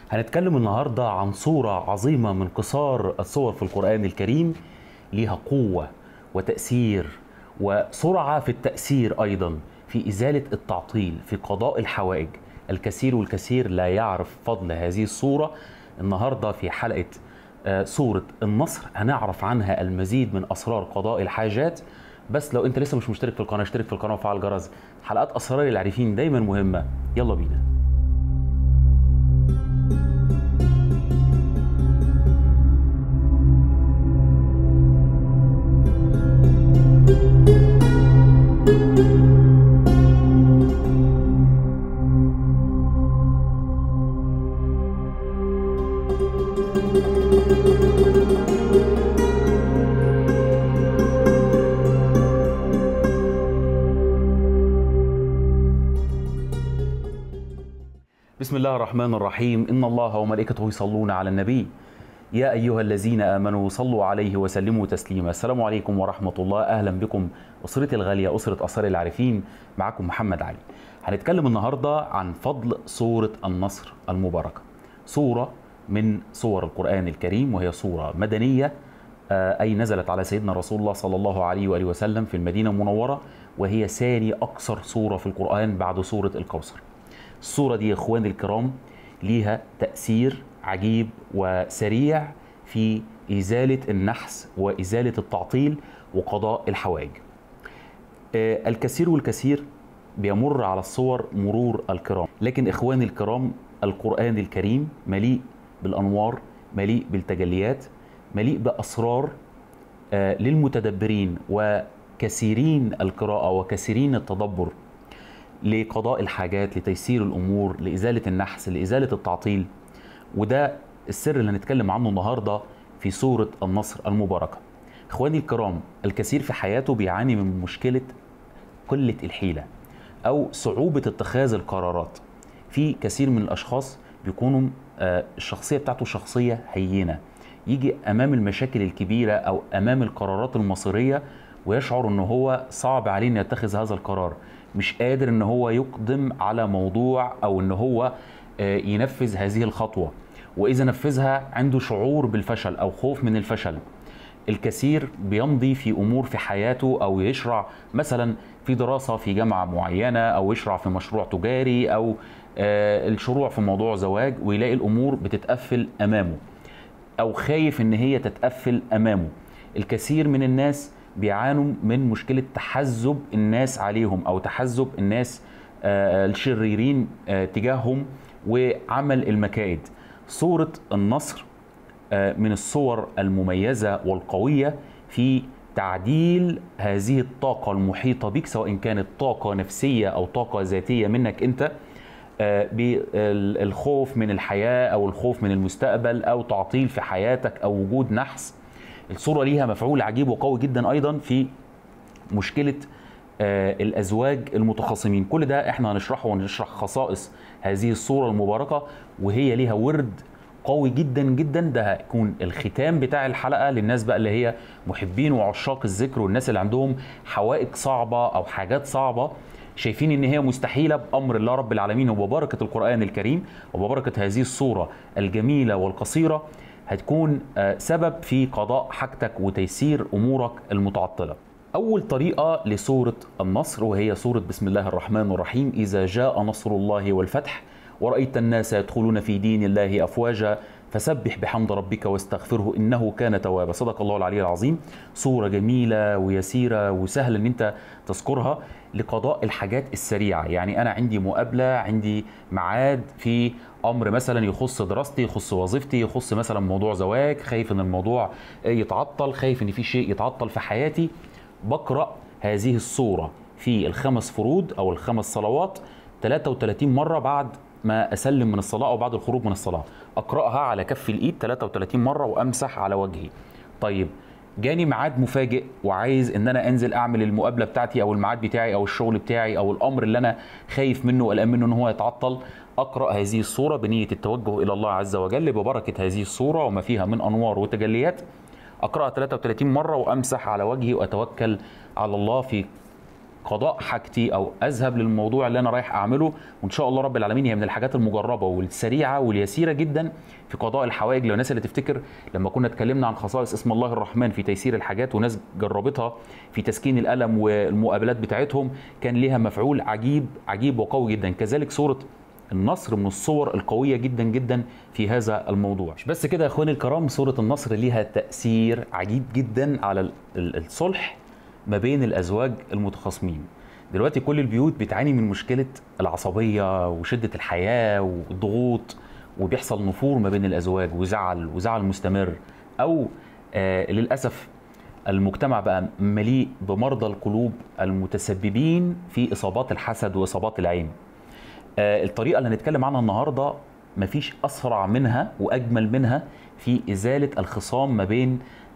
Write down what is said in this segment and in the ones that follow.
هنتكلم النهاردة عن صورة عظيمة من قصار الصور في القرآن الكريم، ليها قوة وتأثير وسرعة في التأثير، أيضا في إزالة التعطيل، في قضاء الحوائج. الكثير والكثير لا يعرف فضل هذه الصورة. النهاردة في حلقة سورة النصر هنعرف عنها المزيد من أسرار قضاء الحاجات. بس لو أنت لسه مش مشترك في القناة، اشترك في القناة وفعل الجرس. حلقات أسرار العارفين دايما مهمة. يلا بينا. بسم الله الرحمن الرحيم. إن الله وملائكته يصلون على النبي يا أيها الذين آمنوا صلوا عليه وسلموا تسليما. السلام عليكم ورحمة الله. أهلا بكم أسرتي الغالية، أسرة أسرار العارفين. معكم محمد علي. هنتكلم النهاردة عن فضل سورة النصر المباركة، صورة من صور القرآن الكريم، وهي صورة مدنية، أي نزلت على سيدنا رسول الله صلى الله عليه وآله وسلم في المدينة المنورة، وهي ثاني أقصر صورة في القرآن بعد سورة الكوثر. الصورة دي يا إخواني الكرام ليها تأثير عجيب وسريع في إزالة النحس وإزالة التعطيل وقضاء الحوائج. الكثير والكثير بيمر على الصور مرور الكرام، لكن إخواني الكرام القرآن الكريم مليء بالأنوار، مليء بالتجليات، مليء بأسرار للمتدبرين وكثيرين القراءة وكثيرين التدبر لقضاء الحاجات، لتيسير الأمور، لإزالة النحس، لإزالة التعطيل. وده السر اللي هنتكلم عنه النهاردة في سورة النصر المباركة. إخواني الكرام، الكثير في حياته بيعاني من مشكلة قلة الحيلة أو صعوبة اتخاذ القرارات. في كثير من الأشخاص بيكونوا الشخصية بتاعته شخصية هينة، يجي أمام المشاكل الكبيرة أو أمام القرارات المصيرية ويشعر أنه هو صعب عليه أن يتخذ هذا القرار، مش قادر ان هو يقدم على موضوع او ان هو ينفذ هذه الخطوة، واذا نفذها عنده شعور بالفشل او خوف من الفشل. الكثير بيمضي في امور في حياته، او يشرع مثلا في دراسة في جامعة معينة، او يشرع في مشروع تجاري، او الشروع في موضوع زواج، ويلاقي الامور بتتقفل امامه او خايف ان هي تتقفل امامه. الكثير من الناس بيعانوا من مشكلة تحزب الناس عليهم أو تحزب الناس الشريرين تجاههم وعمل المكائد. سورة النصر من الصور المميزة والقوية في تعديل هذه الطاقة المحيطة بك، سواء كانت طاقة نفسية أو طاقة ذاتية منك أنت، بالخوف من الحياة أو الخوف من المستقبل أو تعطيل في حياتك أو وجود نحس. الصورة ليها مفعول عجيب وقوي جدا أيضا في مشكلة الأزواج المتخاصمين. كل ده احنا هنشرحه ونشرح خصائص هذه الصورة المباركة، وهي ليها ورد قوي جدا جدا. ده هيكون الختام بتاع الحلقة للناس بقى اللي هي محبين وعشاق الذكر، والناس اللي عندهم حوائج صعبة أو حاجات صعبة شايفين ان هي مستحيلة بأمر الله رب العالمين وببركة القرآن الكريم وببركة هذه الصورة الجميلة والقصيرة، هتكون سبب في قضاء حاجتك وتيسير أمورك المتعطلة. أول طريقة لسورة النصر وهي سورة بسم الله الرحمن الرحيم. إذا جاء نصر الله والفتح ورأيت الناس يدخلون في دين الله أفواجا فسبح بحمد ربك واستغفره إنه كان توابا. صدق الله العلي العظيم. صورة جميلة ويسيرة وسهل إن أنت تذكرها لقضاء الحاجات السريعة. يعني أنا عندي مقابلة، عندي ميعاد في أمر مثلا يخص دراستي، يخص وظيفتي، يخص مثلا موضوع زواج، خايف إن الموضوع يتعطل، خايف إن في شيء يتعطل في حياتي، بقرأ هذه الصورة في الخمس فروض أو الخمس صلوات 33 مرة بعد ما أسلم من الصلاة أو بعد الخروج من الصلاة. أقرأها على كف الإيد 33 مرة وأمسح على وجهي. طيب جاني ميعاد مفاجئ وعايز ان انا انزل اعمل المقابله بتاعتي او الميعاد بتاعي او الشغل بتاعي او الامر اللي انا خايف منه وقلقان منه ان هو يتعطل، اقرا هذه الصوره بنيه التوجه الى الله عز وجل ببركه هذه الصوره وما فيها من انوار وتجليات. اقراها 33 مره وامسح على وجهي واتوكل على الله في قضاء حاجتي او اذهب للموضوع اللي انا رايح اعمله. وان شاء الله رب العالمين هي من الحاجات المجربه والسريعه واليسيره جدا في قضاء الحوائج. لو الناس اللي تفتكر لما كنا اتكلمنا عن خصائص اسم الله الرحمن في تيسير الحاجات وناس جربتها في تسكين الالم والمقابلات بتاعتهم، كان ليها مفعول عجيب عجيب وقوي جدا. كذلك سوره النصر من الصور القويه جدا جدا في هذا الموضوع. مش بس كده يا اخواني الكرام، سوره النصر ليها تاثير عجيب جدا على الصلح ما بين الازواج المتخاصمين. دلوقتي كل البيوت بتعاني من مشكله العصبيه وشده الحياه والضغوط، وبيحصل نفور ما بين الازواج وزعل مستمر، او للاسف المجتمع بقى مليء بمرضى القلوب المتسببين في اصابات الحسد واصابات العين. الطريقه اللي هنتكلم عنها النهارده مفيش اسرع منها واجمل منها في ازاله الخصام ما بين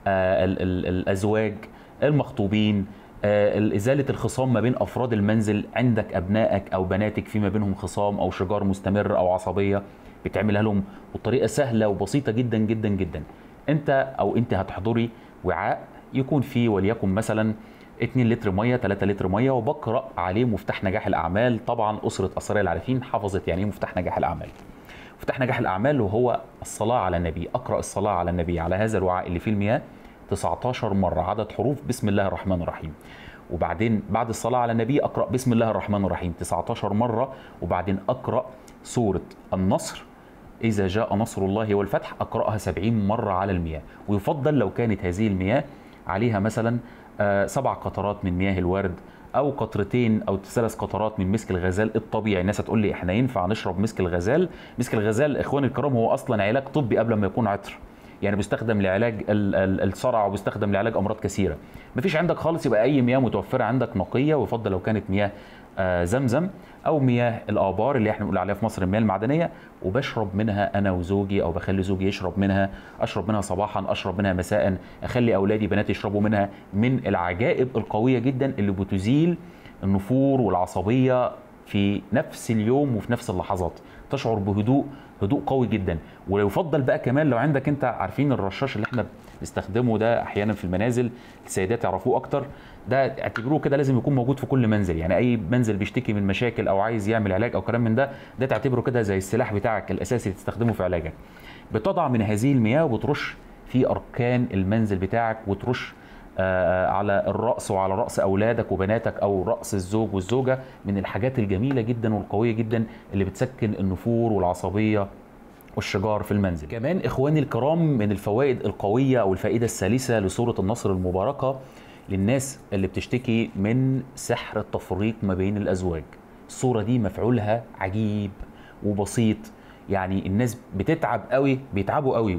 الازواج المخطوبين، ازاله الخصام ما بين افراد المنزل. عندك ابنائك او بناتك في ما بينهم خصام او شجار مستمر او عصبيه، بتعملها لهم بطريقه سهله وبسيطه جدا جدا جدا. انت او انت هتحضري وعاء يكون فيه وليكن مثلا 2 لتر ميه 3 لتر ميه، وبقرا عليه مفتاح نجاح الاعمال. طبعا اسره اسرار العارفين حفظت يعني ايه مفتاح نجاح الاعمال. مفتاح نجاح الاعمال وهو الصلاه على النبي. اقرا الصلاه على النبي على هذا الوعاء اللي فيه المياه 19 مره، عدد حروف بسم الله الرحمن الرحيم. وبعدين بعد الصلاه على النبي اقرا بسم الله الرحمن الرحيم 19 مره، وبعدين اقرا سوره النصر إذا جاء نصر الله والفتح، أقرأها 70 مرة على المياه. ويفضل لو كانت هذه المياه عليها مثلا 7 قطرات من مياه الورد، أو قطرتين أو 3 قطرات من مسك الغزال الطبيعي. الناس هتقول لي إحنا ينفع نشرب مسك الغزال؟ مسك الغزال إخواني الكرام هو أصلا علاج طبي قبل ما يكون عطر، يعني بيستخدم لعلاج الصرع وبيستخدم لعلاج أمراض كثيرة. مفيش عندك خالص، يبقى أي مياه متوفرة عندك نقية، ويفضل لو كانت مياه زمزم او مياه الابار اللي احنا بنقول عليها في مصر المياه المعدنيه، وبشرب منها انا وزوجي، او بخلي زوجي يشرب منها، اشرب منها صباحا، اشرب منها مساء، اخلي اولادي بناتي يشربوا منها. من العجائب القويه جدا اللي بتزيل النفور والعصبيه في نفس اليوم وفي نفس اللحظات. تشعر هدوء قوي جدا. ويفضل بقى كمان لو عندك، انت عارفين الرشاش اللي احنا بنستخدمه ده احيانا في المنازل، السيدات يعرفوه اكتر، ده اعتبروه كده لازم يكون موجود في كل منزل. يعني اي منزل بيشتكي من مشاكل او عايز يعمل علاج او كلام من ده تعتبره كده زي السلاح بتاعك الاساسي اللي تستخدمه في علاجك. بتضع من هذه المياه وبترش في اركان المنزل بتاعك، وترش على الراس وعلى راس اولادك وبناتك، او راس الزوج والزوجه. من الحاجات الجميله جدا والقويه جدا اللي بتسكن النفور والعصبيه والشجار في المنزل. كمان اخواني الكرام من الفوائد القويه او الفائده الثالثه لسوره النصر المباركه للناس اللي بتشتكي من سحر التفريق ما بين الازواج. الصوره دي مفعولها عجيب وبسيط، يعني الناس بتتعب قوي، بيتعبوا قوي،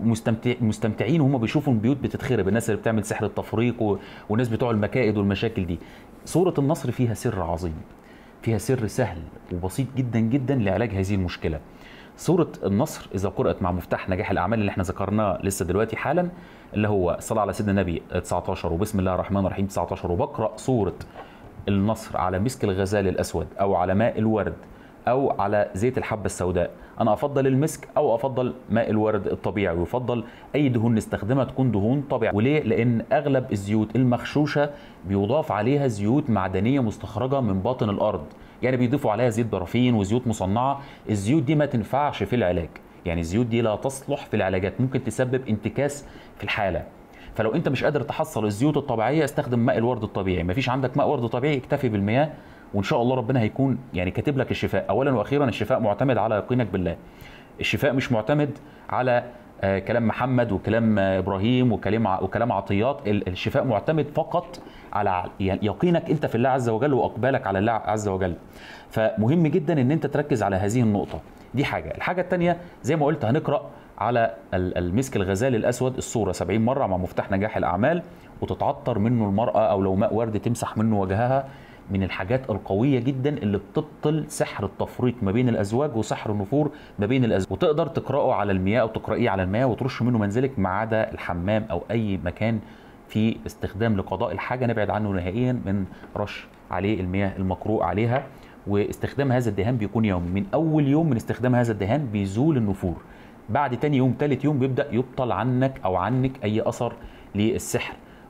مستمتعين وهم بيشوفوا البيوت بتتخرب، الناس اللي بتعمل سحر التفريق والناس بتوع المكائد والمشاكل دي. سوره النصر فيها سر عظيم، فيها سر سهل وبسيط جدا جدا لعلاج هذه المشكله. سورة النصر إذا قرأت مع مفتاح نجاح الأعمال اللي احنا ذكرناه لسه دلوقتي حالا، اللي هو الصلاة على سيدنا النبي 19 وبسم الله الرحمن الرحيم 19، وبقرأ سورة النصر على مسك الغزال الأسود أو على ماء الورد أو على زيت الحبة السوداء. أنا أفضل المسك أو أفضل ماء الورد الطبيعي، ويفضل أي دهون نستخدمها تكون دهون طبيعية. وليه؟ لأن أغلب الزيوت المغشوشة بيضاف عليها زيوت معدنية مستخرجة من باطن الأرض، يعني بيضيفوا عليها زيت برافين وزيوت مصنعه. الزيوت دي ما تنفعش في العلاج، يعني الزيوت دي لا تصلح في العلاجات، ممكن تسبب انتكاس في الحاله. فلو انت مش قادر تحصل الزيوت الطبيعيه استخدم ماء الورد الطبيعي. مفيش عندك ماء ورد طبيعي اكتفي بالمياه، وان شاء الله ربنا هيكون يعني كاتب لك الشفاء. اولا واخيرا الشفاء معتمد على يقينك بالله. الشفاء مش معتمد على كلام محمد وكلام ابراهيم وكلام عطيات. الشفاء معتمد فقط على يقينك انت في الله عز وجل واقبالك على الله عز وجل. فمهم جدا ان انت تركز على هذه النقطه دي. الحاجه الثانيه زي ما قلت هنقرا على المسك الغزال الاسود السوره 70 مره مع مفتاح نجاح الاعمال، وتتعطر منه المراه، او لو ماء ورد تمسح منه وجهها. من الحاجات القويه جدا اللي بتبطل سحر التفريق ما بين الازواج وسحر النفور ما بين الازواج. وتقدر تقراه على المياه او تقرايه على المياه وترش منه منزلك ما عدا الحمام او اي مكان في استخدام لقضاء الحاجه، نبعد عنه نهائيا من رش عليه المياه المقروء عليها. واستخدام هذا الدهان بيكون يومي، من اول يوم من استخدام هذا الدهان بيزول النفور، بعد تاني يوم ثالث يوم بيبدا يبطل عنك او عنك اي اثر للسحر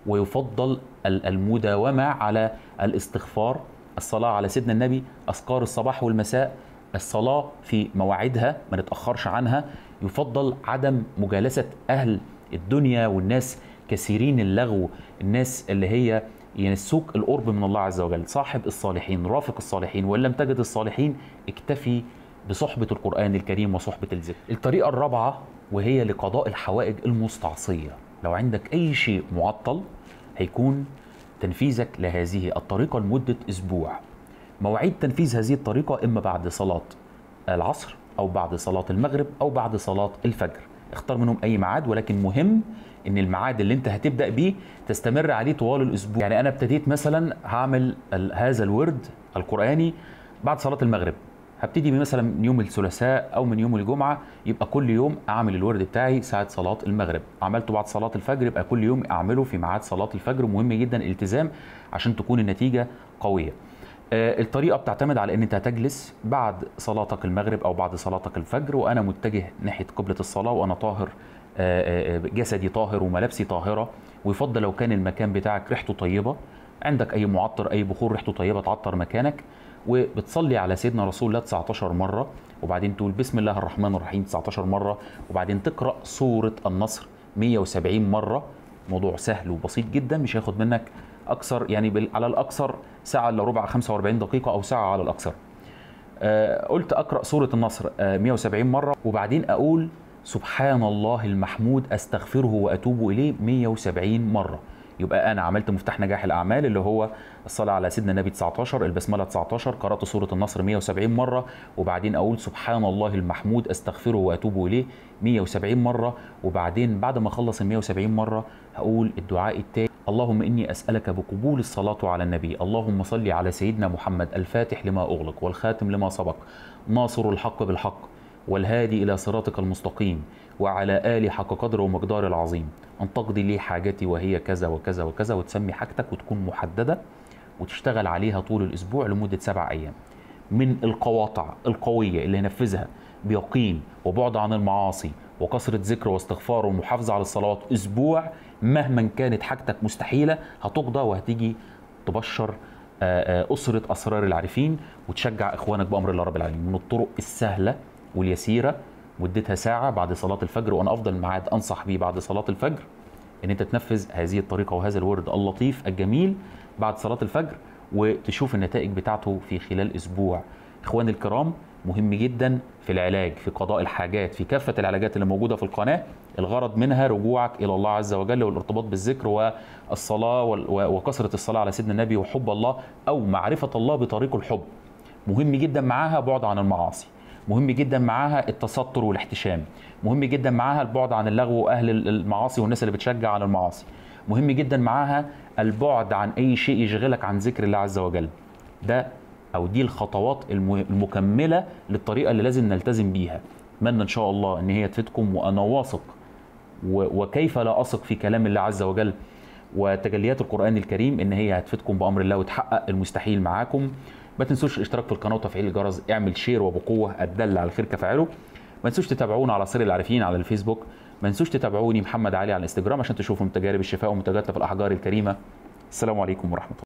ويفضل المداومة على الاستغفار، الصلاة على سيدنا النبي، أذكار الصباح والمساء، الصلاة في مواعيدها ما نتأخرش عنها. يفضل عدم مجالسة أهل الدنيا والناس كثيرين اللغو، الناس اللي هي ينسوك القرب من الله عز وجل. صاحب الصالحين، رافق الصالحين، وإن لم تجد الصالحين اكتفي بصحبة القرآن الكريم وصحبة الذكر. الطريقة الرابعة وهي لقضاء الحوائج المستعصية. لو عندك أي شيء معطل هيكون تنفيذك لهذه الطريقة لمدة أسبوع. مواعيد تنفيذ هذه الطريقة إما بعد صلاة العصر أو بعد صلاة المغرب أو بعد صلاة الفجر، اختار منهم أي ميعاد، ولكن مهم إن الميعاد اللي أنت هتبدأ بيه تستمر عليه طوال الأسبوع. يعني أنا ابتديت مثلا هعمل هذا الورد القرآني بعد صلاة المغرب، هبتدي مثلا من يوم الثلاثاء او من يوم الجمعه، يبقى كل يوم اعمل الورد بتاعي ساعه صلاه المغرب. عملته بعد صلاه الفجر يبقى كل يوم اعمله في ميعاد صلاه الفجر. مهم جدا الالتزام عشان تكون النتيجه قويه. الطريقه بتعتمد على ان انت هتجلس بعد صلاتك المغرب او بعد صلاتك الفجر وانا متجه ناحيه قبله الصلاه وانا طاهر، جسدي طاهر وملابسي طاهره. ويفضل لو كان المكان بتاعك ريحته طيبه، عندك اي معطر اي بخور ريحته طيبه تعطر مكانك، وبتصلي على سيدنا رسول الله 19 مرة، وبعدين تقول بسم الله الرحمن الرحيم 19 مرة، وبعدين تقرأ سورة النصر 170 مرة. موضوع سهل وبسيط جدا، مش هياخد منك أكثر، يعني على الأكثر ساعة إلا ربع، 45 دقيقة أو ساعة على الأكثر. قلت أقرأ سورة النصر 170 مرة، وبعدين أقول سبحان الله المحمود أستغفره وأتوب إليه 170 مرة. يبقى أنا عملت مفتاح نجاح الأعمال اللي هو الصلاة على سيدنا النبي 19، البسملة 19، قرأت سورة النصر 170 مرة، وبعدين أقول سبحان الله المحمود أستغفره وأتوب إليه 170 مرة. وبعدين بعد ما أخلص ال 170 مرة هقول الدعاء التالي: اللهم إني أسألك بقبول الصلاة على النبي، اللهم صل على سيدنا محمد الفاتح لما أغلق والخاتم لما سبق، ناصر الحق بالحق والهادي إلى صراطك المستقيم، وعلى آله حق قدره ومقداره العظيم، أن تقضي لي حاجتي وهي كذا وكذا وكذا، وتسمي حاجتك وتكون محددة وتشتغل عليها طول الأسبوع لمدة 7 أيام. من القواطع القوية اللي ينفذها بيقين وبعد عن المعاصي وكثرة ذكر واستغفار ومحافظة على الصلوات أسبوع، مهما كانت حاجتك مستحيلة هتقضى وهتيجي تبشر أسرة أسرار العارفين وتشجع إخوانك بأمر الله رب العالمين. من الطرق السهلة واليسيرة مدتها ساعة بعد صلاة الفجر، وأنا أفضل ميعاد أنصح بيه بعد صلاة الفجر إن أنت تنفذ هذه الطريقة وهذا الورد اللطيف الجميل بعد صلاة الفجر وتشوف النتائج بتاعته في خلال أسبوع. إخواني الكرام، مهم جدا في العلاج، في قضاء الحاجات، في كافة العلاجات اللي موجودة في القناة، الغرض منها رجوعك إلى الله عز وجل والارتباط بالذكر والصلاة وكثرة الصلاة على سيدنا النبي وحب الله أو معرفة الله بطريق الحب. مهم جدا معاها بعد عن المعاصي، مهم جدا معاها التستر والاحتشام، مهم جدا معاها البعد عن اللغو واهل المعاصي والناس اللي بتشجع على المعاصي، مهم جدا معاها البعد عن اي شيء يشغلك عن ذكر الله عز وجل. ده او دي الخطوات المكمله للطريقه اللي لازم نلتزم بيها. اتمنى ان شاء الله ان هي تفيدكم، وانا واثق وكيف لا اثق في كلام الله عز وجل وتجليات القرآن الكريم ان هي هتفيدكم بامر الله وتحقق المستحيل معاكم. ما تنسوش الاشتراك في القناه وتفعيل الجرس، اعمل شير وبقوه الدل على الخير كفاعله. ما تنسوش تتابعونا على سر العارفين على الفيسبوك. ما تنسوش تتابعوني محمد علي على الانستجرام عشان تشوفوا تجارب الشفاء ومنتجاتنا في الاحجار الكريمه. السلام عليكم ورحمه الله.